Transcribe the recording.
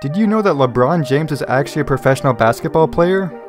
Did you know that LeBron James is actually a professional basketball player?